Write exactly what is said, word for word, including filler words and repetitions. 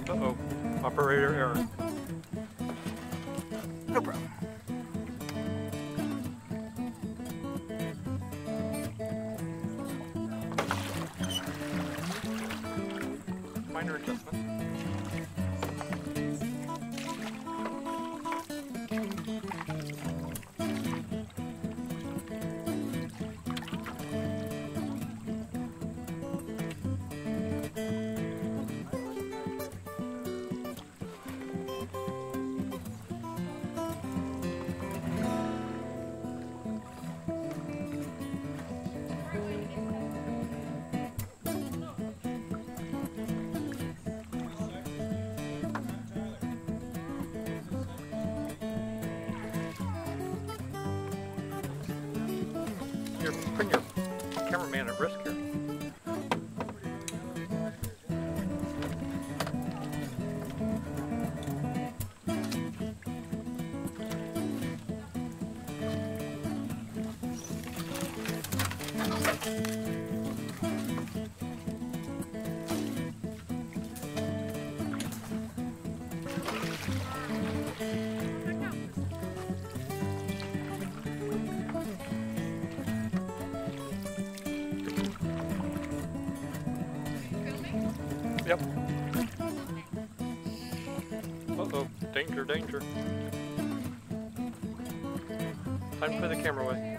Uh-oh. Operator error. No problem. Minor adjustment. You're putting your cameraman at risk here. Yep. Uh-oh. Danger, danger. Time to put the camera away.